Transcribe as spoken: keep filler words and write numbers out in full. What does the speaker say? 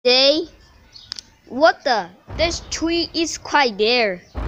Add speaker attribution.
Speaker 1: They, what the? This tree is quite there.